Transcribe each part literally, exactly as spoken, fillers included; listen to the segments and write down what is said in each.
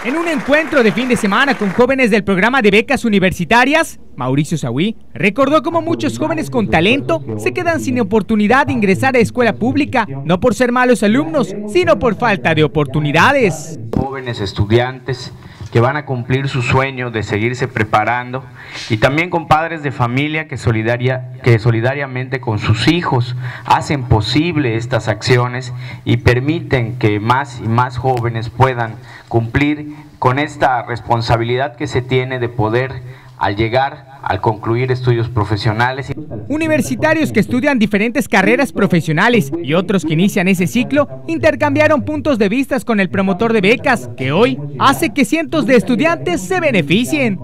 En un encuentro de fin de semana con jóvenes del programa de becas universitarias, Mauricio Sahui recordó cómo muchos jóvenes con talento se quedan sin oportunidad de ingresar a escuela pública, no por ser malos alumnos, sino por falta de oportunidades. Jóvenes estudiantes que van a cumplir su sueño de seguirse preparando, y también con padres de familia que, solidaria, que solidariamente con sus hijos hacen posible estas acciones y permiten que más y más jóvenes puedan cumplir con esta responsabilidad que se tiene de poder, al llegar, al concluir estudios profesionales. Universitarios que estudian diferentes carreras profesionales y otros que inician ese ciclo intercambiaron puntos de vista con el promotor de becas, que hoy hace que cientos de estudiantes se beneficien.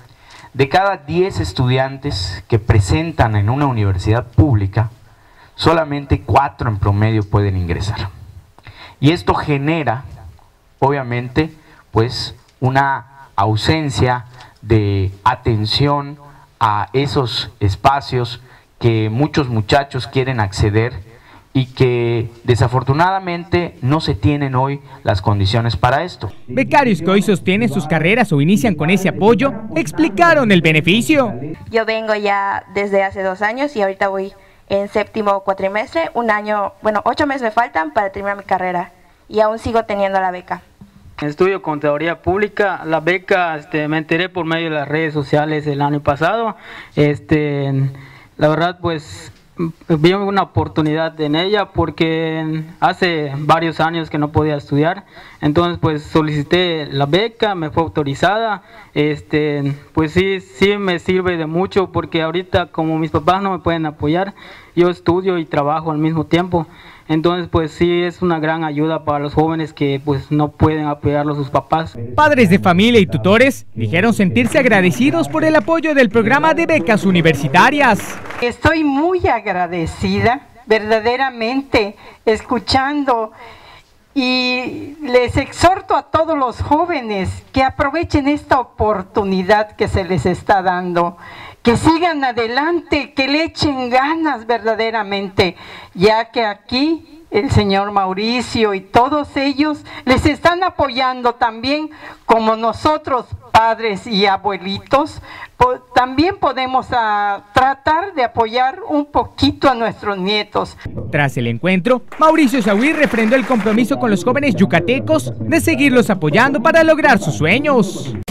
De cada diez estudiantes que presentan en una universidad pública, solamente cuatro en promedio pueden ingresar. Y esto genera, obviamente, pues una ausencia de atención a esos espacios que muchos muchachos quieren acceder y que desafortunadamente no se tienen hoy las condiciones para esto. Becarios que hoy sostienen sus carreras o inician con ese apoyo explicaron el beneficio. Yo vengo ya desde hace dos años y ahorita voy en séptimo cuatrimestre, un año, bueno, ocho meses me faltan para terminar mi carrera y aún sigo teniendo la beca. Estudio Contaduría Pública. La beca este, me enteré por medio de las redes sociales el año pasado. Este, la verdad, pues vi una oportunidad en ella porque hace varios años que no podía estudiar. Entonces, pues solicité la beca, me fue autorizada. Este, pues sí, sí me sirve de mucho porque ahorita, como mis papás no me pueden apoyar, yo estudio y trabajo al mismo tiempo. Entonces, pues sí es una gran ayuda para los jóvenes que pues no pueden apoyarlo a sus papás. Padres de familia y tutores dijeron sentirse agradecidos por el apoyo del programa de becas universitarias. Estoy muy agradecida, verdaderamente, escuchando, y les exhorto a todos los jóvenes que aprovechen esta oportunidad que se les está dando, que sigan adelante, que le echen ganas verdaderamente, ya que aquí el señor Mauricio y todos ellos les están apoyando también, como nosotros padres y abuelitos, po- también podemos a, tratar de apoyar un poquito a nuestros nietos. Tras el encuentro, Mauricio Sahui refrendó el compromiso con los jóvenes yucatecos de seguirlos apoyando para lograr sus sueños.